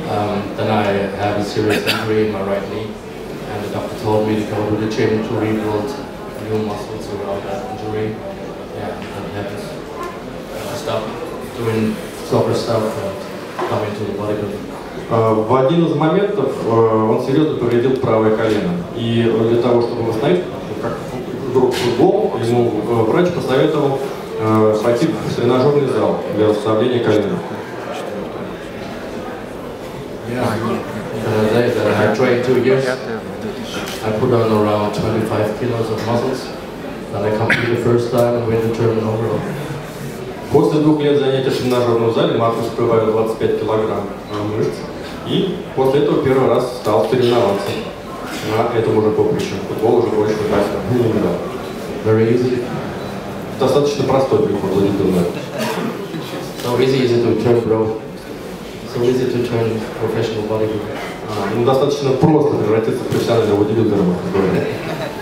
Then I had a serious injury in my right knee, and the doctor told me to go to the gym to rebuild new muscles around that injury. Yeah, and had to stop doing soccer stuff and come into the bodybuilding. В один из моментов он серьезно повредил правое колено. И для того, чтобы восстановить, как вдруг футбол, ему врач посоветовал пойти в тренажерный зал для восстановления колена. I trained 2 years. I put on around 25 kilos of muscles. Then I competed the first time and win the German overall. После 2 лет занятий в тренажерном зале Маркус прибавил 25 килограмм мышц. И после этого первый раз стал соревноваться на этом уже поприще. Футбол уже больше не играл. Very easy. Достаточно простой приход бодибилдинга. So easy is it to turn pro? So easy to turn professional bodybuilder? Достаточно просто превратиться в профессионального бодибилдера, можно говорить.